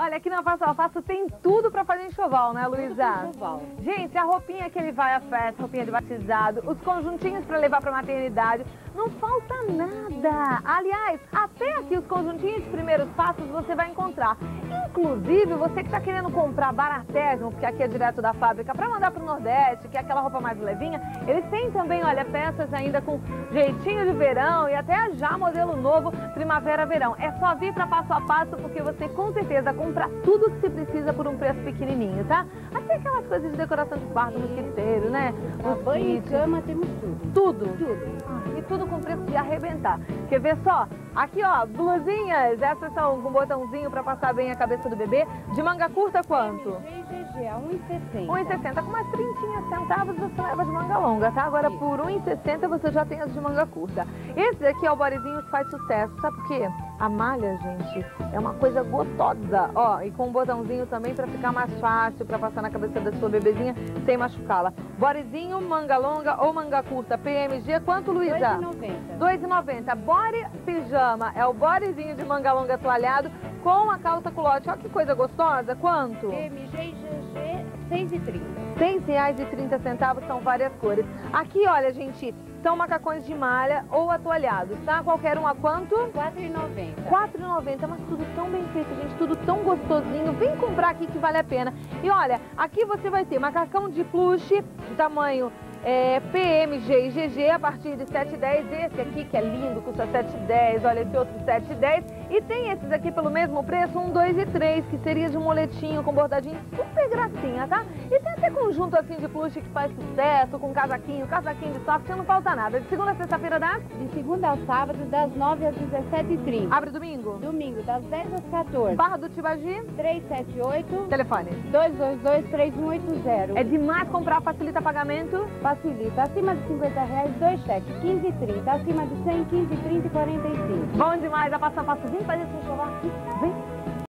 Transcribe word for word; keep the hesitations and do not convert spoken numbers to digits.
Olha, aqui na Passo a Passo tem tudo pra fazer enxoval, né, Luísa? Enxoval. Gente, a roupinha que ele vai à festa, roupinha de batizado, os conjuntinhos pra levar pra maternidade, não falta nada. Aliás, até aqui os conjuntinhos de primeiros passos você vai encontrar. Inclusive, você que tá querendo comprar baratésimo, porque aqui é direto da fábrica, pra mandar pro Nordeste, que é aquela roupa mais levinha, eles têm também, olha, peças ainda com jeitinho de verão e até já modelo novo, primavera-verão. É só vir pra Passo a Passo, porque você com certeza compra tudo que você precisa por um preço pequenininho, tá? Até aquelas coisas de decoração de quarto, mosquiteiro, né? Pra banho e cama temos tudo. Tudo? Tudo. Ah, e tudo com preço de arrebentar. Quer ver só? Aqui, ó, blusinhas. Essas são com botãozinho pra passar bem a cabeça do bebê. De manga curta, quanto? G G G, a um e sessenta. um e sessenta. Com umas trinta centavos você leva de manga longa, tá? Agora, por um e sessenta você já tem as de manga curta. Esse aqui é o bodyzinho que faz sucesso. Sabe por quê? A malha, gente, é uma coisa gostosa. Ó, e com um botãozinho também pra ficar mais fácil, pra passar na cabeça da sua bebezinha sem machucá-la. Bodyzinho, manga longa ou manga curta, P M G, quanto, Luísa? dois e noventa. dois e noventa. Body pijama é o bodyzinho de manga longa toalhado com a calça culote. Olha que coisa gostosa. Quanto? P M G e G G, seis e trinta. seis reais e trinta centavos, são várias cores. Aqui, olha, gente, são macacões de malha ou atoalhados, tá? Qualquer um a quanto? quatro e noventa. quatro e noventa, mas tudo tão bem feito, gente, tudo tão gostosinho. Vem comprar aqui que vale a pena. E olha, aqui você vai ter macacão de plush, de tamanho é, P M G e G G a partir de sete e dez. Esse aqui que é lindo, custa sete e dez. Olha, esse outro sete e dez. E tem esses aqui pelo mesmo preço, um, dois e três, que seria de um moletinho com bordadinho, super gracinha, tá? E tem até conjunto assim de plush que faz sucesso, com casaquinho, casaquinho de soft, não falta nada. De segunda a sexta-feira dá? De segunda a sábado, das nove às dezessete e trinta. Abre domingo? Domingo, das dez às quatorze. Barra do Tibagi? três sete oito, Telefone. dois dois dois, três um oito zero. É demais comprar, facilita pagamento? Facilita. Acima de cinquenta reais, dois cheques, quinze e trinta. Acima de cem, quinze, trinta e quarenta e cinco. Bom demais, a Passo a Passo. Vem fazer seu enxoval aqui. Vem.